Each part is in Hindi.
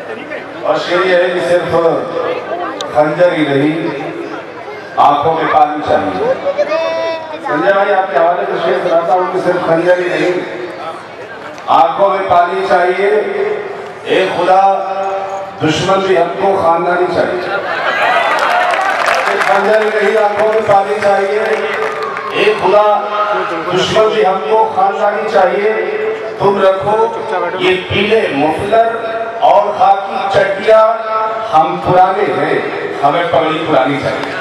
और शेर ये है कि सिर्फ खंजर ही नहीं, आंखों में पानी चाहिए। संजय भाई आपके हवाले से शेर सुनाता हूँ कि सिर्फ खंजर ही नहीं, आंखों में पानी चाहिए। एक खुदा दुश्मन भी हमको खानदानी चाहिए। खंजर ही नहीं, आंखों में पानी चाहिए। एक खुदा दुश्मन भी हमको खानदानी चाहिए। तुम रखो ये पीले मुफलर और खाकी चड्डियां, हम पुराने हैं, हमें पगड़ी पुरानी चाहिए।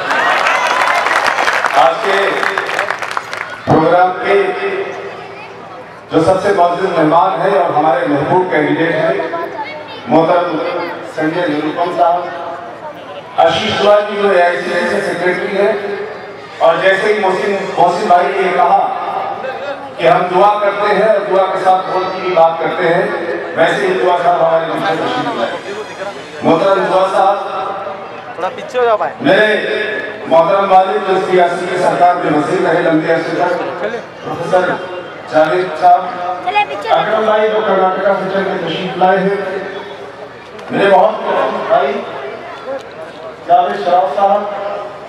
आज के प्रोग्राम के जो सबसे मौजूद मेहमान हैं और हमारे महबूब कैंडिडेट हैं, मोहतरम संजय निरुपम साहब, आशीष दुआ जी जो AICC से सेक्रेटरी है, और जैसे ही मोहसिन भाई ने कहा कि हम दुआ करते हैं और दुआ के साथ वोट की भी बात करते हैं, वैसे ही दुआ साहब हमारे पीछे तशरीफ लाए। मोहतरम दुआ साहब थोड़ा पीछे हो जाओ भाई। मेरे मोहतरम वालिद जो सियासी के सरकार में वजीर रहे लंबे अरसे तक, प्रोफेसर जावेद साहब, अकरम भाई जो कर्नाटका से चल के तशरीफ लाए हैं, मेरे बहुत भाई जावेद शराफ साहब,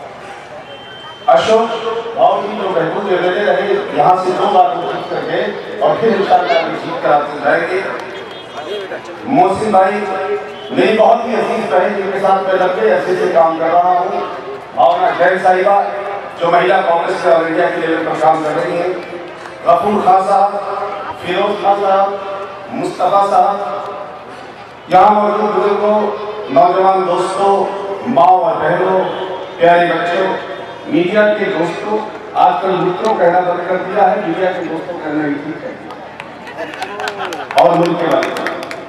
अशोक भाव जी जो महबूब MLA रहे, यहाँ से 2 बार जीत करके और फिर इंशाअल्लाह जीत कर आते जाएंगे। मोहसिन भाई मेरी बहुत ही अजीज बहन जिनके साथ मैं लंबे अरसे से काम कर रहा हूँ, भावना जैन साहिबा जो महिला कांग्रेस के ऑल इंडिया के लेवल पर काम कर रही हैं, गफूर खान साहब, फिरोज खान साहब, मुस्तफा साहब, यहाँ मौजूद बुजुर्गों, नौजवान दोस्तों, माँ और बहनों, प्यारे बच्चों, मीडिया के दोस्तों, आजकल मित्रों कहना बंद कर दिया है, मीडिया के दोस्तों कहना ही ठीक है। और मुल्क के वाले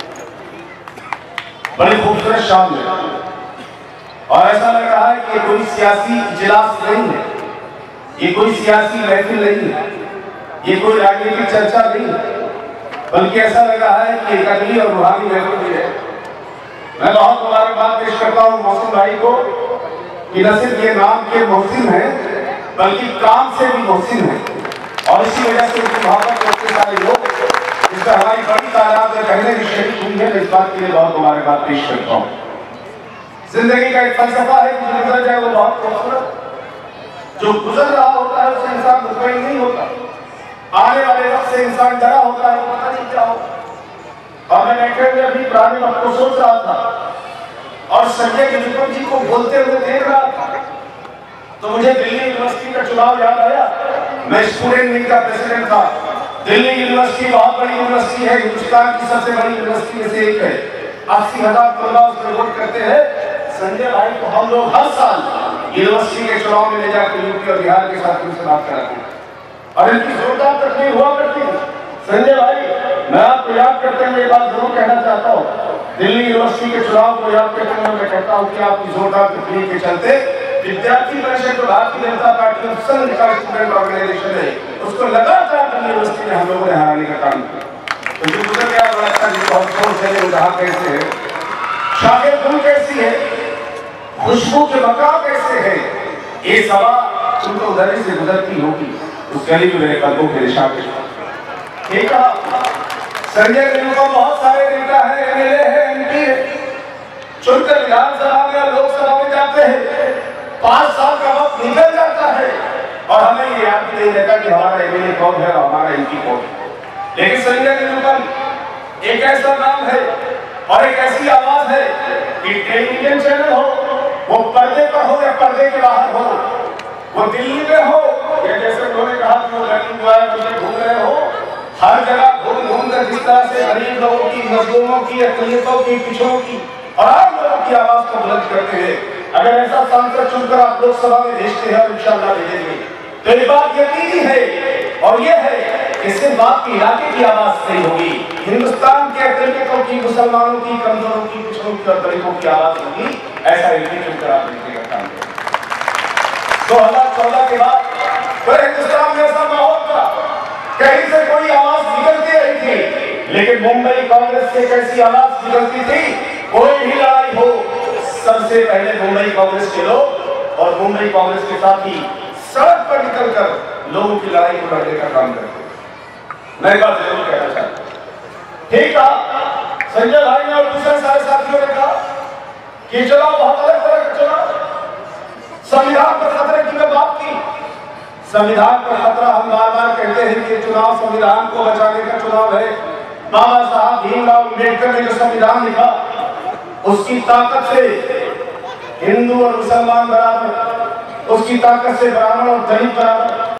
बड़ी खूबसूरत शाम है और ऐसा लग रहा है कि कोई सियासी इजलास नहीं है, ये कोई सियासी महफिल नहीं है, ये कोई राजनीतिक चर्चा नहीं है, बल्कि ऐसा लग रहा है कि एक अगली और रूहानी महफिल है। मैं बहुत मुबारकबाद पेश करता हूँ मोहसिन भाई को कि न सिर्फ ये नाम के मोहसिन है बल्कि काम से भी मोहसिन है, और इसी वजह से उनकी मोहब्बत करते सारे लोग, इसमें हमारी बड़ी तादाद में पहले भी शरीक हुई है। मैं इस बात के लिए बहुत मुबारकबाद पेश करता हूँ। जिंदगी का एक फलसफा है कि जो गुजर जाए वो बहुत खूबसूरत, जो गुजर रहा होता है उससे इंसान मुतमईन नहीं होता, आने वाले वक्त से इंसान डरा होता है, पता नहीं क्या होता। और मैं बैठे हुए अभी पुराने वक्त को सोच रहा था और संजय निरुपम जी को बोलते हुए देख रहा था, तो मुझे दिल्ली यूनिवर्सिटी का चुनाव याद आया। मैं स्टूडेंट विंग का प्रेसिडेंट था। दिल्ली यूनिवर्सिटी बहुत बड़ी यूनिवर्सिटी है, हिंदुस्तान की सबसे बड़ी यूनिवर्सिटी में से एक है। 80,000 तलबा उसमें वोट करते हैं। संजय भाई को हम लोग हर साल यूनिवर्सिटी के चुनाव में ले जाकर यूपी और बिहार के साथियों से बात कराते हैं और इनकी जोरदार तकलीफ हुआ करती है। संजय भाई, मैं आपको याद करते हुए बात जरूर कहना चाहता हूँ, दिल्ली यूनिवर्सिटी के चुनाव को याद करते हुए मैं कहता हूँ कि आपकी जोरदार तकलीफ के चलते विद्यार्थी परिषद जो भारतीय जनता पार्टी और संघ का स्टूडेंट ऑर्गेनाइजेशन है, उसको लगातार दिल्ली यूनिवर्सिटी में हम लोगों ने हराने का काम किया। तो जो गुजर गया बड़ा अच्छा जी, बहुत सोच है, वो जहाँ कैसे है, शागिर गुल कैसी है, खुशबू के मकाम कैसे है, ये सभा तुम तो उधर से गुजरती होगी, उस गली में मेरे कदमों के निशान के। ठीक है, संजय निरुपम बहुत सारे नेता है, MLA है, MP है, चुनकर विधानसभा में और लोकसभा में जाते हैं, 5 साल का वक्त निकल जाता है और हमें ये याद नहीं रहता कि हमारा MLA कौन है और हमारा MP कौन है। लेकिन संजय निरुपम एक ऐसा नाम है और एक ऐसी आवाज है कि टेलीविजन चैनल हो, वो पर्दे पर हो या पर्दे के बाहर हो, वो दिल्ली में हो या जैसे उन्होंने कहा कि वो मुझे घूम रहे हो, हर जगह घूम घूम कर जिस तरह से गरीब लोगों की, मजलूमों की, अक़लियतों की, पिछड़ों की और आम लोगों की आवाज को बुलंद करते हैं, अगर ऐसा सांसद चुनकर आप लोकसभा में भेजते हैं और इंशाअल्लाह भेजेंगे, तो ये बात यकीनी है और ये है कि सिर्फ आपके इलाके की आवाज नहीं होगी, हिंदुस्तान के अक़लियतों की, मुसलमानों की, कमजोरों की, पिछड़ों की और गरीबों की आवाज होगी। ऐसा MP चुनकर आप भेजने का काम करें। 2014 के बाद पूरे हिंदुस्तान में ऐसा माहौल था, कहीं से कोई आवाज निकलती रही थी, लेकिन मुंबई कांग्रेस से कैसी आवाज निकलती थी, कोई भी लड़ाई हो सबसे पहले मुंबई कांग्रेस के लोग और मुंबई कांग्रेस के साथी सड़क पर निकलकर लोगों की लड़ाई को लड़ने का काम करते। मैं बात जरूर कहना चाहता हूं। ठीक है, संजय भाई ने और दूसरे सारे साथियों ने कहा कि चुनाव बहुत अलग तरह का चुनाव, संविधान पर खतरे की मैं बात की। संविधान पर खतरा हम बार बार कहते हैं कि चुनाव संविधान को बचाने का चुनाव है। बाबा साहब भीमराव अम्बेडकर ने जो संविधान लिखा उसकी ताकत से हिंदू और मुसलमान बराबर, उसकी ताकत से ब्राह्मण और दलित बराबर।